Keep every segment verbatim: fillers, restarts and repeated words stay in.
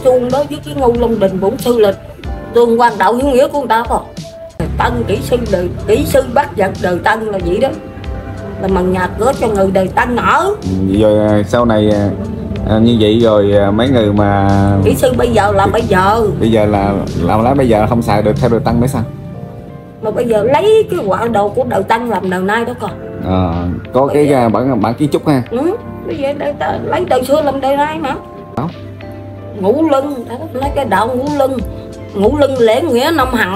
chuông đó với cái Ngô Long Đình bổn sư là tương quan đạo hiếu nghĩa của người ta không. Tân kỹ sư đời kỹ sư bắt giật đời Tân là vậy đó, là mần nhạc cửa cho người đời Tân ở. Rồi sau này à, như vậy rồi mấy người mà kỹ sư bây giờ là bây giờ bây giờ là làm lá bây giờ không xài được theo đời Tân mới sao? Mà bây giờ lấy cái quả đồ của đời Tân làm đời nay đó con. À, có bây cái giờ... bản bản kiến trúc ha. Ừ, bây giờ đây, đây, lấy đời xưa làm đời nay mà. Đó. Ngũ lưng, lấy cái đạo ngũ lưng, ngũ lưng lễ nghĩa năm hằng.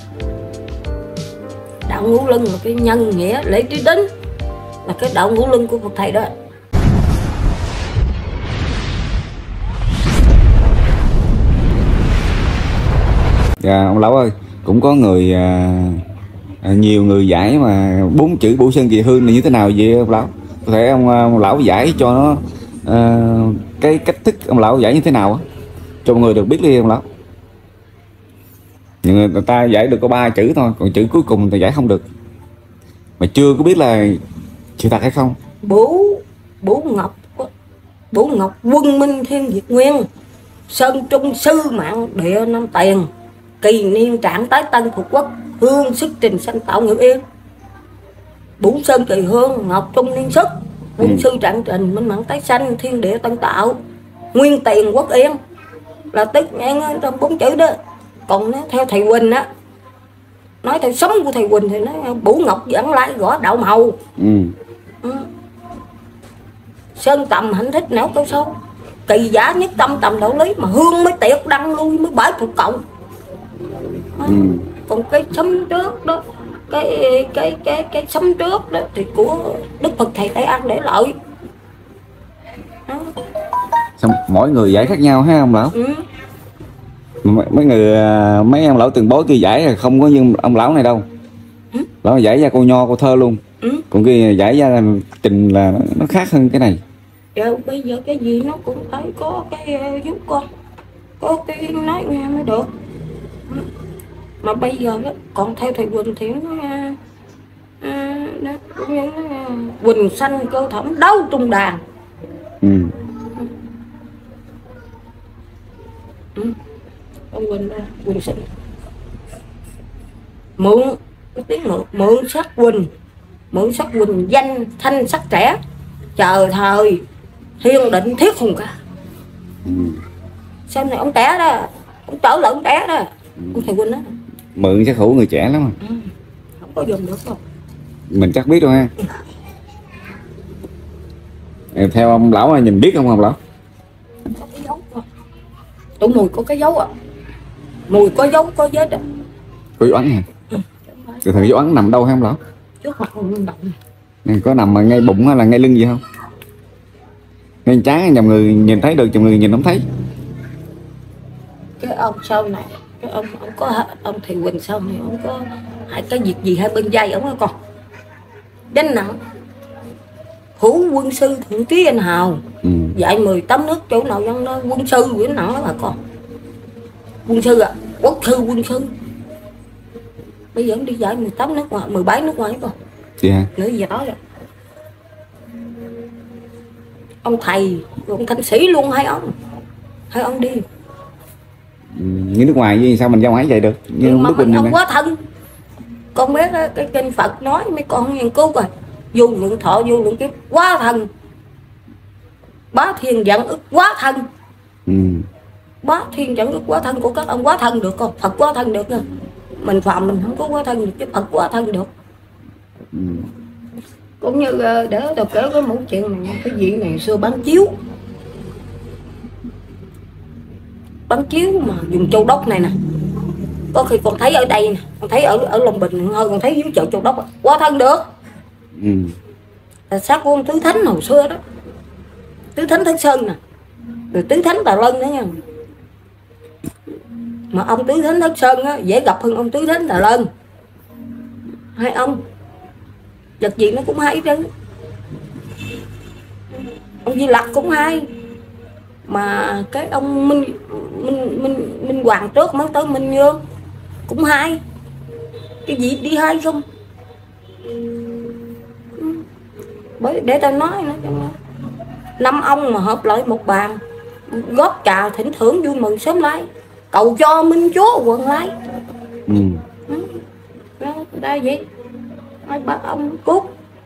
Đạo ngũ lưng là cái nhân nghĩa lễ trí tính, là cái đạo ngũ lưng của Phật thầy đó. Dạ ông Lão ơi, cũng có người à, nhiều người giải mà bốn chữ Bửu Sơn Kỳ Hương là như thế nào vậy ông Lão? Có thể ông, ông Lão giải cho nó à, cái cách thức ông Lão giải như thế nào á, cho mọi người được biết đi ông Lão. Người, người ta giải được có ba chữ thôi, còn chữ cuối cùng thì giải không được, mà chưa có biết là sự thật hay không. Bửu Bửu Ngọc, Bửu Ngọc Quân Minh Thiên Việt Nguyên, Sơn Trung Sư Mạng Địa Năm Tiền, kỳ niên trạng tái tân phục quốc, hương sức trình sanh tạo nghiệp yên. Bửu Sơn Kỳ Hương, Ngọc Trung Niên Sức, Quân ừ. Sư trạng trình minh mạng tái sanh, thiên địa tân tạo, nguyên tiền quốc yên, là tức nghe trong bốn chữ đó. Còn nó theo thầy Quỳnh á, nói theo sống của thầy Quỳnh thì nó Bửu Ngọc vẫn lại gõ đạo màu. ừ. Ừ. Sơn tầm hạnh thích não câu sâu, kỳ giả nhất tâm tầm đạo lý, mà hương mới tiệt đăng lui mới bãi phục cộng. ừ. Còn cái sấm trước đó, cái cái cái cái sấm trước đó thì của Đức Phật thầy Tây An để lợi. Đó. Xong mỗi người giải khác nhau ha ông Lão. ừ. Mấy người mấy ông Lão từng bối kia giải là không có như ông Lão này đâu. ừ. Lão giải ra câu nho câu thơ luôn. ừ. Còn kia giải ra trình là nó khác hơn cái này. Dạ, bây giờ cái gì nó cũng phải có cái giúp con, có cái nói nghe mới được. Mà bây giờ đó, còn theo thầy Quỳnh thì nó à, nó cũng như nó Quỳnh sanh cơ thẩm đấu trung đàn. ừ. ừ. Ông Quỳnh đó, Quỳnh sinh mượn cái tiếng mượn mượn sắc Quỳnh, mượn sắc Quỳnh danh thanh sắc trẻ, chờ thời thiên định thiết hùng ca. ừ. Sau này ông trẻ đó, ông trở lại ông trẻ đó. ừ. Ông thầy Quỳnh đó mượn chắc hữu người trẻ lắm à. ừ. Không có dùng được không? Mình chắc biết đâu ha. ừ. Theo ông Lão là nhìn biết không ông Lão? Có cái dấu không? Tụi mùi có cái dấu à? Mùi có dấu có vết à? Có dấu ấn hả? ừ. Từ thời dấu ấn nằm đâu hả ông Lão? Trước mặt ông động. Có nằm mà ngay bụng hay là ngay lưng gì không? Ngay trán nhầm người nhìn thấy được, nhầm người nhìn không thấy. Cái ông sau này, cái ông ông có ông thầy Quỳnh sau này ông có hai cái việc gì hai bên dây ông có con đánh nặng. Hữu quân sư thượng trí anh hào. ừ. Dạy mười tám nước chỗ nào dân đó quân sư quỷ nặng đó bà con. Quân sư à, quốc sư quân sư. Bây giờ ông đi dạy mười tám nước ngoài, mười bảy nước ngoài con. Chị hả? Nữa gì đó rồi. Ông thầy, ông thanh sĩ luôn hai ông. Hai ông đi. Ừ, như nước ngoài gì sao mình ra ngoài vậy được? Như mà nước ông quá thân. Con biết đó, cái kinh Phật nói mấy con nghiên cứu rồi. Vô lượng thọ, vô lượng kiếp, quá thân. Bá thiên giận ức quá thân. ừ. Bá thiên giận ức quá thân của các ông quá thân được không? Phật quá thân được không? Mình phàm mình không có quá thân được, chứ Phật quá thân được. ừ. Cũng như để tôi kể cái mẫu chuyện này, cái vị này xưa bán chiếu. Bán chiếu mà dùng châu đốc này nè. Có khi con thấy ở đây nè, con thấy ở ở Long Bình hơi, con thấy dưới chợ châu đốc quá thân được. ừ. Là xác của ông Tứ Thánh hồi xưa đó, Tứ Thánh Thất Sơn nè, rồi Tứ Thánh Tà Lân nữa nha. Mà ông Tứ Thánh Thất Sơn á, dễ gặp hơn ông Tứ Thánh Tà Lân. Hai ông vật gì nó cũng hay chứ. Ông Di Lặc cũng hay. Mà cái ông Minh Minh Minh Minh Hoàng trước mới tới Minh Dương cũng hay. Cái gì đi hay không? Bởi để tao nói nữa, năm ông mà hợp lại một bàn góp trà thỉnh thưởng vui mừng sớm lái, cầu cho minh chúa quần lái. Ừ. Đó, đây vậy ai bắt ông cút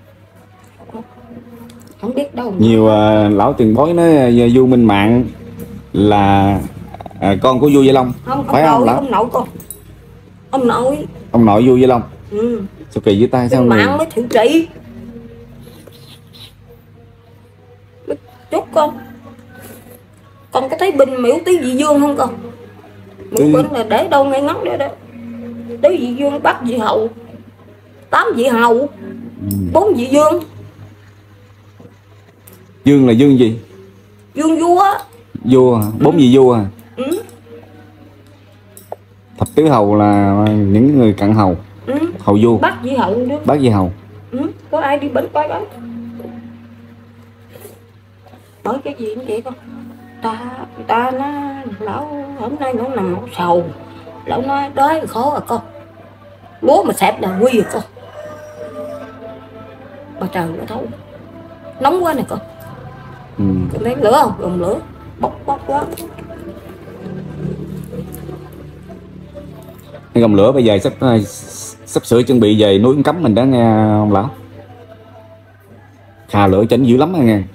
không biết đâu. Nhiều uh, lão tiền bối nói uh, Du Minh Mạng là uh, con của vua Gia Long. Không, phải ông không nội, lão? ông nội con, ông nội Ông nội vua Gia Long. ừ. Sao kỳ với tay sao Minh này? Mạng mới thiệu trị chút con. Con có thấy bình miễu Tứ Vị Dương không con? Miễu Tứ... bình là để đâu ngay ngắn đó đó. Tứ Vị Dương, Bắc Vị Hầu, Tám Vị Hầu, ừ. Bốn Vị Dương. Dương là dương gì? Dương vua. Vua, bốn ừ. vị vua à? Ừ. Thập tứ hầu là những người cận hầu. Ừ. Hầu vua. Bắc Vị Hầu nữa. Bắc Vị Hầu. Ừ. Có ai đi bánh coi đó? Bởi cái gì cũng vậy con. Ta, ta nó, lão hôm nay nó nằm nó sầu. Lão nói đói khó à con. Bố mà xẹp là quy à con. Bà trời nó thấu. Nóng quá nè con. Ừ. Con thấy lửa không? Gồm lửa. Bốc bốc quá. Cái gồng lửa bây giờ sắp sắp sửa chuẩn bị về núi Cấm mình đó nghe ông lão. Khà lửa chỉnh dữ lắm nha nghe.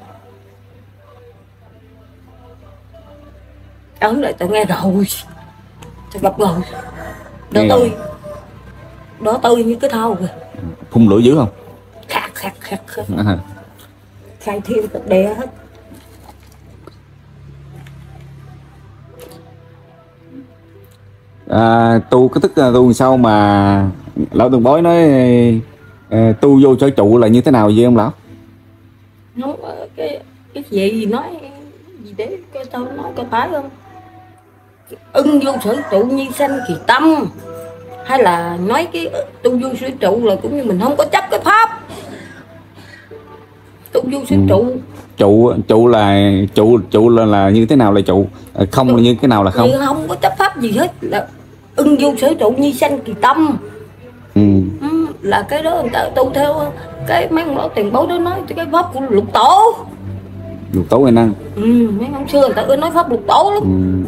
Ấn lại tao nghe rồi. Tao gặp rồi. Đỏ tươi. Đỏ tươi như cái thau kìa. Phun lửa dữ không? Khạc khạc khạc khạc. À. Khai thiên tật đè hết. À, tu cái thức tu sao mà lão tiền bối nói à, tu vô sở trụ là như thế nào vậy ông lão? Không, cái cái gì nói gì để cái tao nói có phải không? Ưng vô sở trụ như sanh kỳ tâm, hay là nói cái tu vô sở trụ là cũng như mình không có chấp cái pháp. Tu vô sở trụ. Ừ. Trụ trụ là trụ trụ là, là như thế nào là trụ? Không trụ, là như thế nào là không? Không có chấp pháp gì hết, là ưng vô sở trụ như sanh kỳ tâm. Ừ. Ừ, là cái đó người ta tu theo cái mấy ông lão tiền bối đó nói cái pháp của lục tổ. Lục tổ Huệ Năng. Ừ, mấy ông xưa người ta ưa nói pháp lục tổ lắm. Ừ.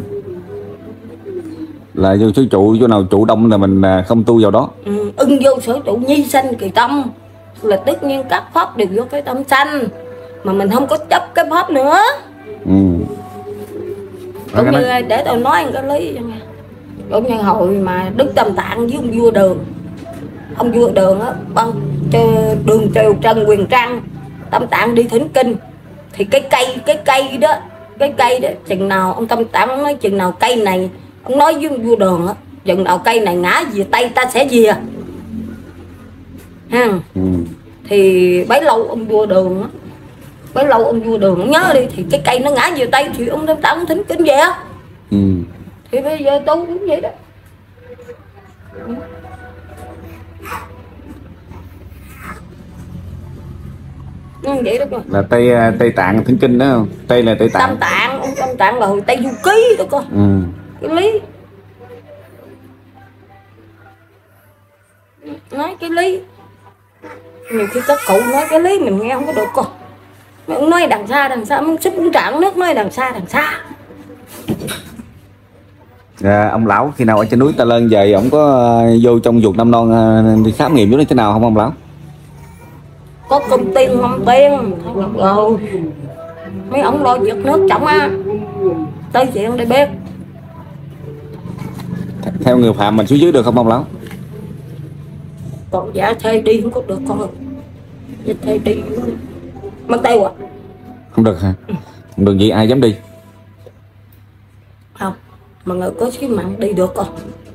Là vô sở trụ, chỗ nào trụ đông là mình không tu vào đó. Ừ, ưng vô sở trụ nhi sanh kỳ tâm là tất nhiên các pháp đều vô cái tâm sanh mà mình không có chấp cái pháp nữa. Ừ. Cũng như nói... để tao nói cái lý cho nghe. Cũng như hồi mà Đức Tam Tạng với ông vua Đường, ông vua Đường á, băng Đường Triều Trần Quyền Trăng, Tam Tạng đi thỉnh kinh thì cái cây cái cây đó cái cây đó chừng nào ông Tam Tạng ông nói chừng nào cây này, ông nói với ông vua Đường á, chừng nào cây này ngã về tay ta sẽ về ha. Ừ. Thì bấy lâu ông vua Đường á, bấy lâu ông vua Đường ông nhớ đi thì cái cây nó ngã về tay thì ông Tam Tạng thỉnh kinh về á. Ừ. Thì bây giờ tu cũng vậy đó. Ừ. Ừ, vậy đó con. Là Tây Tây Tạng thỉnh kinh đó không? Tây là Tây Tạng. Tam Tạng, ông Tam Tạng là hồi Tây Du Ký đó con. Ừ. Cái lý. Nói cái lý. Nhiều khi các cụ nói cái lý mình nghe không có được con. Mà ông nói đằng xa đằng xa, ông xúc uống trà nước nói đằng xa đằng xa. À, ông lão khi nào ở trên núi Ta Lên về ông có uh, vô trong ruột Năm Non uh, đi khám nghiệm nó thế nào không ông lão? Có công tiên không tiên rồi mấy ông lo việc nước trọng á, tới chuyện đây biết. Theo người phạm mình xuống dưới được không ông lão? Còn giả thuê đi không có được con, giả thuê đi mất tiêu à. Không được hả? Ừ. Không được gì ai dám đi? Không, mà người có sứ mạng đi được con.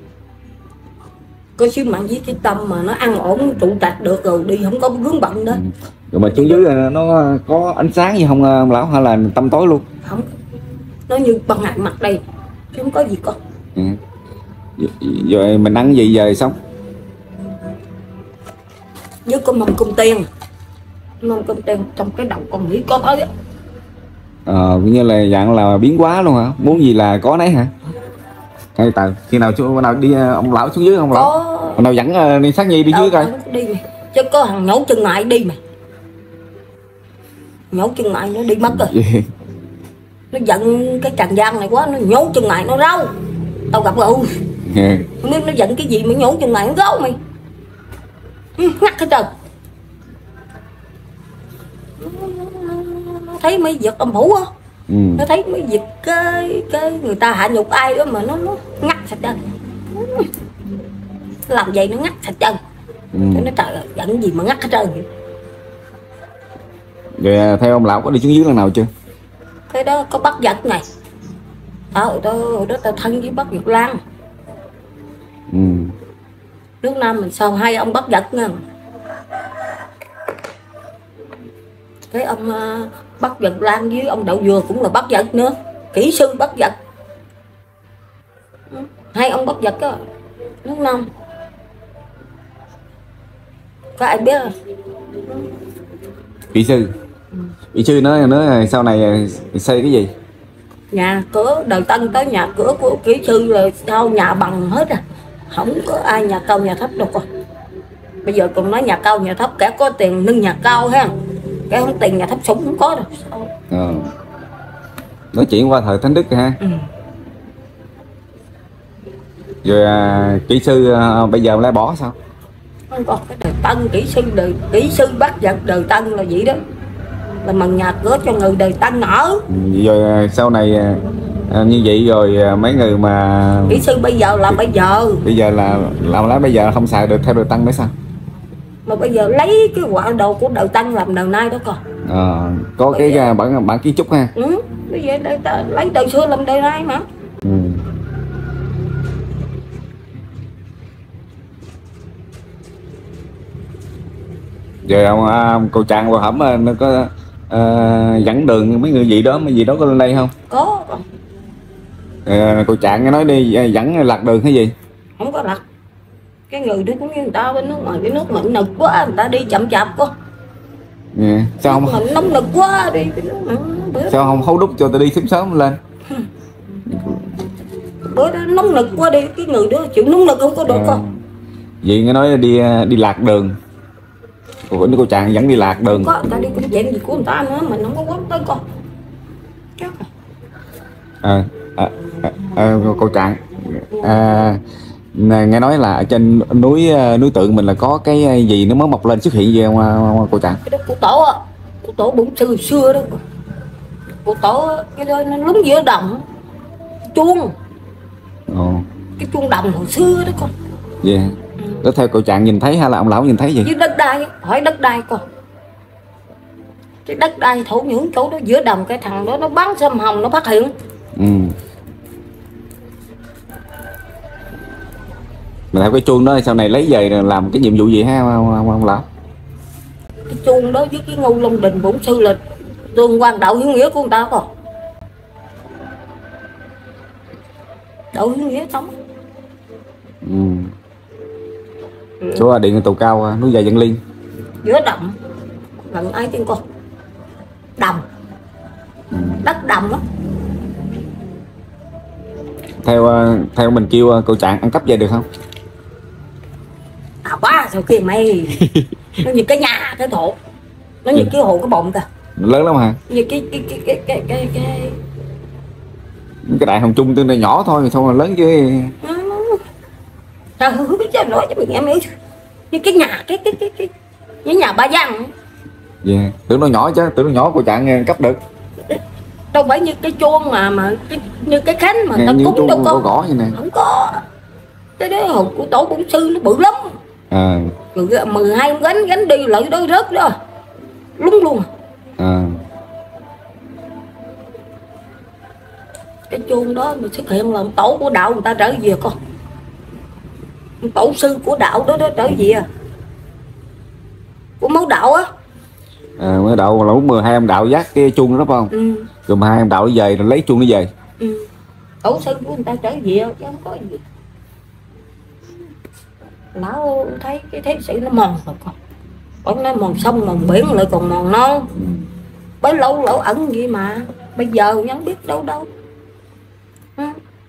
Có sứ mạng với cái tâm mà nó ăn ổn trụ tạch được rồi đi không có vướng bận đó. Ừ. Rồi mà xuống dưới nó có ánh sáng gì không ông lão hay là tăm tối luôn? Không, nó như ban ngày mặt đây chứ không có gì con. Ừ. Rồi mình ăn gì về xong? Với có mâm cung tiền, mâm cung tiền trong cái đầu con nghĩ con ơi. Ờ, như là dạng là biến hóa luôn hả? Muốn gì là có nấy hả? Hay tờ khi nào chú nào đi ông lão xuống dưới không lão? Có... nào dẫn uh, đi Sát Nhi đi. Đâu, dưới coi. Đi mày. Chứ có thằng nhổ chân ngại đi mày. Nhổ chân ngại nó đi mất rồi. nó giận cái Trần Giang này quá, nó nhổ chân mày nó rau. Tao gặp rồi yeah. Không biết nó giận cái gì mà nhổ chân mày nó rau mày. Ngắt hết trơn. Nó thấy mấy việc âm phủ á. Ừ. Nó thấy mấy việc cái cái người ta hạ nhục ai đó mà nó nó ngắt sạch trơn. Làm vậy nó ngắt sạch trơn. Ừ. Nó trời ơi, giận gì mà ngắt hết trơn vậy. Rồi theo ông lão có đi xuống dưới lần nào chưa? Cái đó có bắt giật này. Ờ, đó, đó tao thân với bắt Việt Lan. Ừ. Nước Nam mình sao hai ông bắt giật nha. Cái ông uh, bắt Việt Lan với ông Đậu Dừa cũng là bắt giật nữa. Kỹ sư bắt giật. Hai ông bắt giật á. Nước Nam. Có ai biết không? Kỹ sư. Ừ. Kỹ sư nói nói sau này xây cái gì? Nhà cửa đời Tân tới nhà cửa của kỹ sư là sau nhà bằng hết à. Không có ai nhà cao nhà thấp đâu con. Bây giờ còn nói nhà cao nhà thấp, kẻ có tiền nâng nhà cao ha, kẻ không tiền nhà thấp sống không có đâu. Sao? Ờ. Nói chuyện qua thời Thánh Đức ha. Ừ. Rồi à, kỹ sư à, bây giờ lại bỏ sao? Không có cái đời Tân kỹ sư đời kỹ sư bắt giật đời Tân là vậy đó. Là bằng nhà cửa cho người đời Tân ở. Rồi sau này à, như vậy rồi mấy người mà kỹ sư bây giờ là bây giờ bây giờ là làm lá bây giờ không xài được theo đời Tân nữa sao? Mà bây giờ lấy cái quả đồ của đời Tân làm đời nay đó con. À, có bây cái giờ... bản bản kiến trúc ha. Ừ, bây giờ đời, đời, lấy đời xưa làm đời nay mà. Ừ. Rồi ông, ông cô Trang qua hổm nó có uh, dẫn đường mấy người gì đó mấy gì đó có lên đây không? Có. Uh, cô Trạng nói đi dẫn lạc đường cái gì? Không có lạc. Cái người đó cũng như người ta bên nước ngoài, cái nước mình nực quá, người ta đi chậm chạp quá. Yeah. Sao không? Mình nóng nực quá đi. Sao không hấu đúc cho tôi đi sớm sớm lên? Bữa đó nóng nực quá đi, cái người đó chịu nóng nực không có được à. Con. Vậy nghe nói đi đi lạc đường. Ủa cô Trạng dẫn đi lạc đường. Có, người ta đi cũng chuyện gì của người ta nữa, mình không có quán tới con. Chắc à, à, à, à, cô Trạng à, nghe nói là ở trên núi núi Tượng mình là có cái gì nó mới mọc lên xuất hiện gì không cô Trạng? Cái đó của tổ á, của tổ bụng xưa xưa đó. Của tổ cái đó nó lúng giữa đồng chuông. Ồ. Cái chuông đồng hồi xưa đó con. Dạ. Yeah. Ừ. Đó theo cô Trạng nhìn thấy hay là ông lão nhìn thấy gì? Với đất đai, hỏi đất đai con. Cái đất đai thổ nhưỡng chỗ đó giữa đồng, cái thằng đó nó bắn sâm hồng nó phát hiện. Ừ. Mà theo cái chuông đó sau này lấy về làm cái nhiệm vụ gì ha ông, ông, ông lão? Cái chuông đó với cái Ngô Long Đình bổn sư là tương quan đạo hiếu nghĩa của người ta còn. Đạo hiếu nghĩa sống. Ừ. Ừ. Số điện tàu cao núi Dài Vạn Liên. Giữa đồng gần ai trên con. Đồng. Ừ. Đất đồng á. Theo theo mình kêu cô Trạng ăn cắp về được không? À quá sao kia mày. Nó như cái nhà cái thổ. Nó như ừ. cái hồ cái bồn kìa. Lớn lắm hả? Như cái cái cái cái cái cái cái cái đại Hồng Trung tương đối nhỏ thôi, xong rồi lớn chứ. Trời không biết cho nói cho mình nghe mấy. Như cái nhà cái cái cái cái cái nhà ba Giang. Dạ, yeah. Tưởng nó nhỏ chứ, tưởng nó nhỏ cô Trạng cấp được. Đâu phải như cái chuông mà mà cái, như cái khánh mà nghe ta cúng đâu có. Gõ như này. Không có. Cái đó hồn của tổ bổn sư nó bự lắm. À. Rồi mười hai gánh gánh đi lại đó rớt đó. Lúng luôn. À. Cái chuông đó mà xuất hiện là tổ của đạo người ta trở về con. Tổ sư của đạo đó đó trở về à. Của máu đạo á. À, mới đạo là lúc mười hai ông đạo dắt cái chuông đó phải không? Ừ. Rồi mười hai ông đạo về rồi lấy chuông nó về. Ừ. Tổ sư của người ta trở về chứ không có gì. Lão thấy cái thế sĩ nó mòn rồi con. Còn nó mòn sông mòn biển lại còn mòn non. Ừ. Bấy lâu lỗ ẩn vậy mà. Bây giờ chẳng biết đâu đâu. Ừ.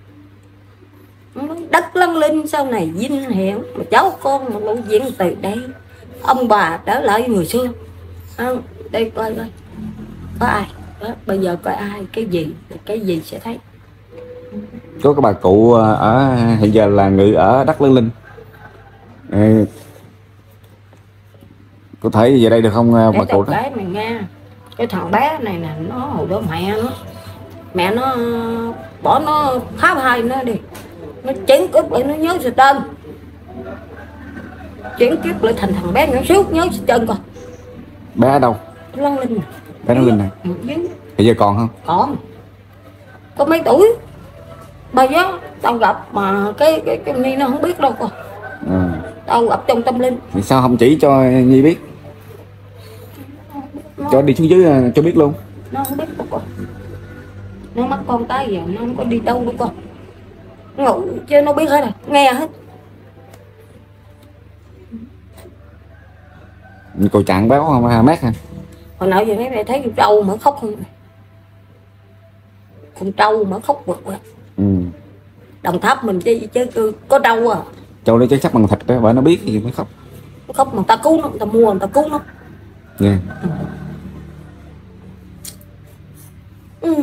Đất Lăng Linh sau này vinh hiển mà cháu con mà lộ diện từ đây. Ông bà trở lại người xưa. À, đây coi coi có ai đó, bây giờ coi ai cái gì cái gì sẽ thấy. Có cái bà cụ ở hiện giờ là ngự ở Đắc Lân Linh, ừ. Có thể về đây được không bà Để cụ đó? cái mày nghe, cái thằng bé này nè, nó hồi đó mẹ nó mẹ nó bỏ nó phá hai nó đi, nó chén cướp lại, nó nhớ sự tên chén cướp lại thành thằng bé nhỏ xíu nhớ sự tên coi. Bé ở đâu? Lân Linh. Bé Lân Linh này. Ừ, bây giờ còn không? Còn. Có mấy tuổi. Bây giờ tao gặp mà cái cái cái Nhi nó không biết đâu coi. Ừ. Tao gặp trong tâm linh. Thì sao không chỉ cho Nhi biết? Nó... cho đi xuống dưới cho biết luôn. Nó không biết đâu coi. Nó mắc con cái giờ nó không có đi đâu đâu con. Ngủ chứ nó biết hết rồi, nghe hết. Cô chạng béo không ha, mát hả? Hồi nào giờ mấy mẹ thấy con trâu mà khóc không? Con trâu mà khóc vực quá. Ừ. Đồng Tháp mình chứ, chứ có trâu à. Trâu nó chắc chắc bằng thịt đó, bởi nó biết thì mới khóc. Nó khóc mà người ta cứu nó, người ta mua người ta cứu nó. Yeah. Ừ.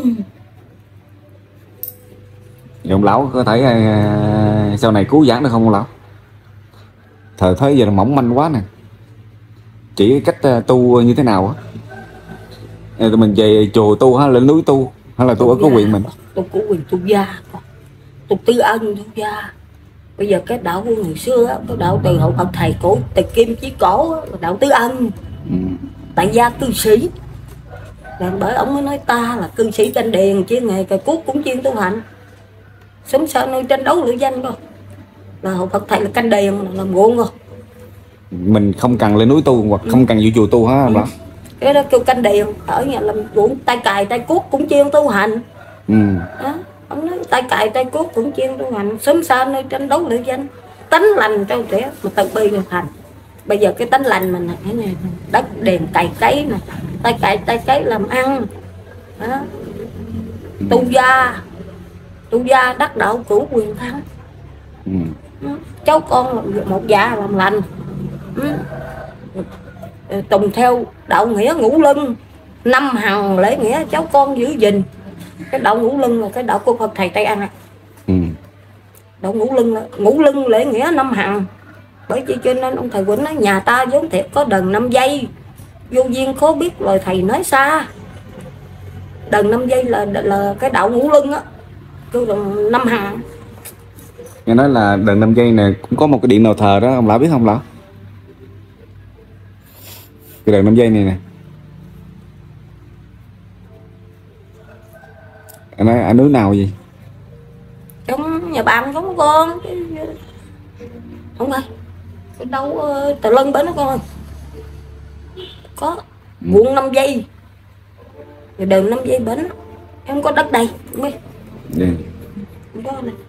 Vậy ông lão có thể uh, sau này cứu vãn được không ông lão? Thời thế giờ là mỏng manh quá nè. Chỉ cách uh, tu như thế nào á? Mình về chùa tu hay lên núi tu hay là tu, tu ở có quyền mình? Tu có quyền tu gia, tu tư ân tu gia. Bây giờ cái đạo của ngày xưa á, cái đạo từ hậu Phật thầy cổ từ Kim Chí Cổ á, là đạo Tứ Ân. Ừ. Tại gia cư sĩ. Là bởi ông mới nói ta là cư sĩ canh điền, chuyên nghề cày cuốc cũng chuyên tu hành. Sống sợ nơi tranh đấu lưỡi danh coi. Là hậu Phật thầy là canh điền là làm ruộng rồi. Mình không cần lên núi tu hoặc ừ. không cần vô chùa tu hả? Ừ. Cái đó kêu canh điền, ở nhà làm ruộng tay cài tay cuốc cũng chuyên tu hành. Ừ. Đó. Ông nói tay cài tay cuốc cũng chuyên tu hành, sớm xa nơi tranh đấu lưỡi danh, tánh lành trâu trẻ mà từ bi được hành. Bây giờ cái tánh lành mình là cái này, đất đèn cày cấy nè, tay cài tay cấy làm ăn. Đó. Tu gia, tu gia đắc đạo cửu quyền thắng. Ừ. Cháu con một dạ làm lành. Ừ. Tùng theo đạo nghĩa ngũ lưng, năm hằng lễ nghĩa cháu con giữ gìn. Cái đạo ngũ lưng là cái đạo của Phật thầy Tây An. Ừ. Đạo ngũ lưng là ngũ lưng lễ nghĩa năm hằng. Bởi vậy cho nên ông thầy Quỳnh nói nhà ta vốn thiệt có đờn năm giây, vô duyên khó biết lời thầy nói xa. Đờn năm giây là là cái đạo ngũ lưng á, kêu là năm hằng. Nghe nói là đờn năm giây này cũng có một cái điện nào thờ đó, ông lão biết không lão? Cái đờn năm giây này nè. Anh nói ở núi nào gì? Trong nhà bạn có một con. Không phải. Cái đâu tờ lân bên đó con ơi. Có buông ừ. năm giây. Rồi đờn năm giây bến. Em không có đất đây. Không biết. Yeah. Không có này.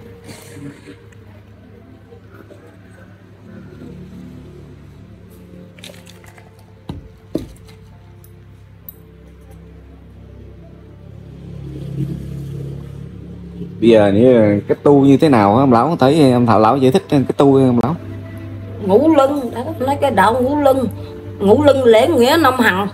Bây giờ như cái tu như thế nào ông lão thấy ông thảo lão giải thích cái tu ông lão? Ngũ lưng, đã nói cái đạo ngũ lưng, ngũ lưng lễ nghĩa năm hằng.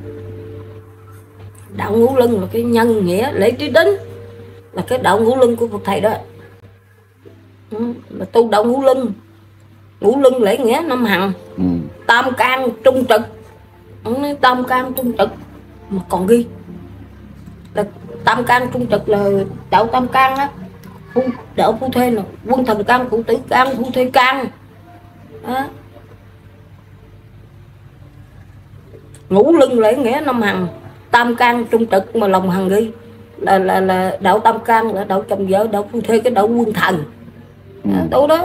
Đạo ngũ lưng là cái nhân nghĩa lễ trí đính, là cái đạo ngũ lưng của Phật thầy đó. Ừ, là tu đạo ngũ lưng, ngũ lưng lễ nghĩa năm hằng. Ừ. Tam can trung trực, ông nói tam can trung trực mà còn ghi là tam can trung trực là đạo tam can á, phu, đạo phu thê là quân thần can, phụ tử can, phu thê can. Đó. Ngũ lưng lễ nghĩa năm hằng, tam can trung trực mà lòng hằng ghi là là là đạo tam can là đạo chồng vợ, đạo phu thê cái đạo quân thần. Ừ. Đó, đó.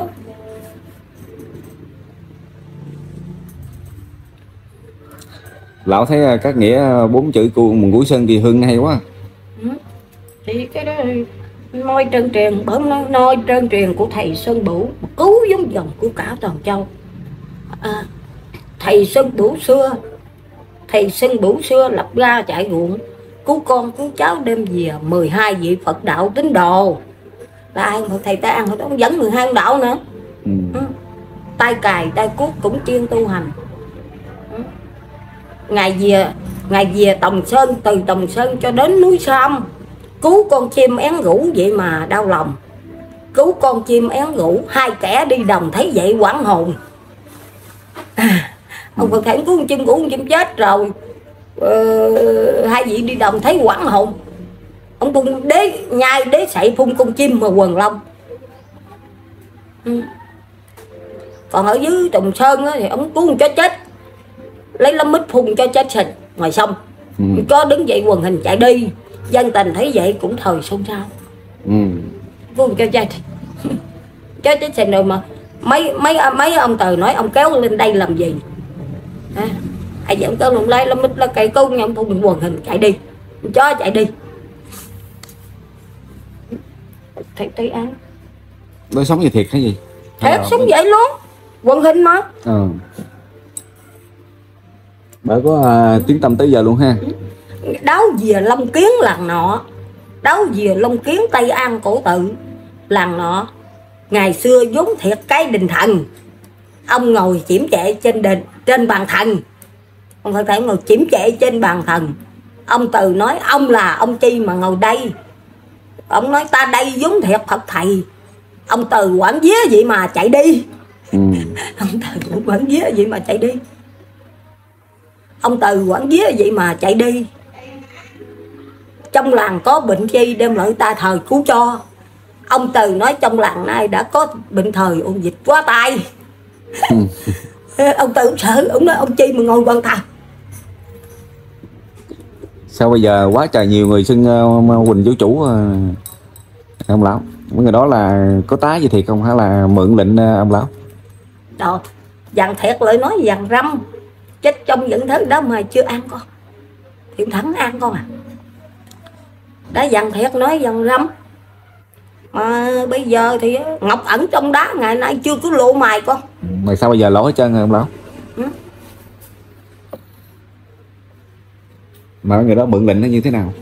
Lão thấy các nghĩa bốn chữ của Mừng Cửu Sơn Kỳ Hưng hay quá. Ừ. Thì cái đó nói trơn truyền, bởi nói, nói trơn truyền của thầy Sơn Bửu cứu giống dòng của cả toàn châu. À, thầy Sơn Bửu xưa, thầy Sơn Bửu xưa lập ra chạy ruộng, cứu con cứu cháu đem về mười hai vị Phật đạo tín đồ. Là ai mà thầy ta ăn không dẫn mười hai đạo nữa. Ừ. Ừ. Tay cài tay cuốc cũng chuyên tu hành. Ừ. Ngày về ngày về Tòng Sơn, từ Tòng Sơn cho đến núi Sam cứu con chim én rũ vậy mà đau lòng. Cứu con chim én rũ, hai kẻ đi đồng thấy vậy hoảng hồn. À, ông Phật thầy cứu con chim rũ, con chim chết rồi. Ờ, hai vị đi đồng thấy hoảng hồn. Ông phun đế nhai đế sậy phun con chim mà quần lông. Ừ. Còn ở dưới Trùng Sơn á, thì ông cứu con chó chết, lấy lắm mít phun cho chết sình ngoài sông. Ừ. Có đứng dậy quần hình chạy đi. Dân tình thấy vậy cũng thời xôn xao. Ừ. Phun cho chết chó chết sình rồi mà mấy mấy mấy ông Từ nói ông kéo lên đây làm gì à, ai vậy ông kéo lên lấy lắm mít lá cây cứu, ông phun quần hình chạy đi, chó chạy đi. Thấy thấy án đối sống vậy thiệt hay gì? Thiệt, sống vậy luôn, quần hình mà. Ờ. Bởi có à, tiếng tâm tới giờ luôn ha. Đáo dìa Long Kiến làng nọ, đáo dìa Long Kiến Tây An Cổ Tự làng nọ. Ngày xưa vốn thiệt cái đình thần, ông ngồi chiếm trệ trên đền trên bàn thần. Ông phải phải ngồi chiếm trệ trên bàn thần. Ông Từ nói ông là ông chi mà ngồi đây. Ông nói ta đây vốn thiệt Phật thầy. Ông Từ quản vía vậy mà chạy đi. Ừ. Ông Từ cũng quản vía vậy mà chạy đi. Ông Từ quản vía vậy mà chạy đi. Trong làng có bệnh chi đem lại ta thời cứu cho. Ông Từ nói trong làng này đã có bệnh thời ôn dịch quá tai. Ừ. Ông Từ cũng sợ, ông nói ông chi mà ngồi quan thần. Sao bây giờ quá trời nhiều người xưng uh, Quỳnh Vũ Chủ uh, ông lão? Mấy người đó là có tái gì thiệt không hay là mượn lệnh uh, ông lão? Đó, dằn thiệt lời nói dằn răm. Chết trong những thứ đó mà chưa ăn con. Thiện Thắng ăn con à. Đã dằn thiệt nói dằn răm. Mà bây giờ thì ngọc ẩn trong đá ngày nay chưa có lộ mài con. Mà sao bây giờ lỗ hết trơn rồi ông lão? Ừ. Mà người đó mượn lệnh nó như thế nào?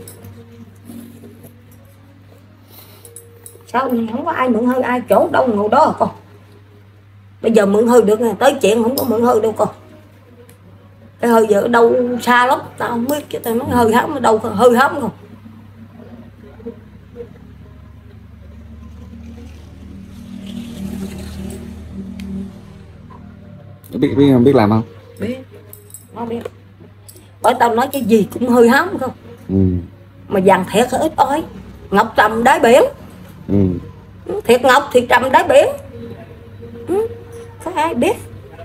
Sao không có ai mượn hơi ai, chỗ đâu ngồi đó con. Bây giờ mượn hơi được, tới chuyện không có mượn hơi đâu con. Cái hơi giờ đâu xa lắm, tao không biết chứ tao nói hơi hám ở đâu, hơi hám không. Biết biết biết làm không? Biết, nó biết. Bởi tao nói cái gì cũng hơi hám không. Ừ. Mà vàng thiệt ít ỏi, ngọc trầm đáy biển. Ừ. Thiệt ngọc thì trầm đáy biển. Ừ. Có ai biết.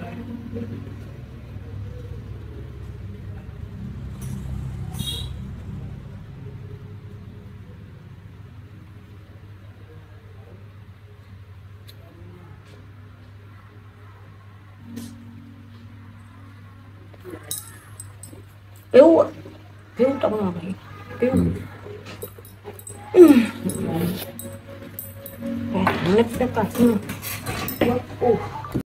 Yếu yếu trong này yếu. Ừ. Ừ. Nít nó coi.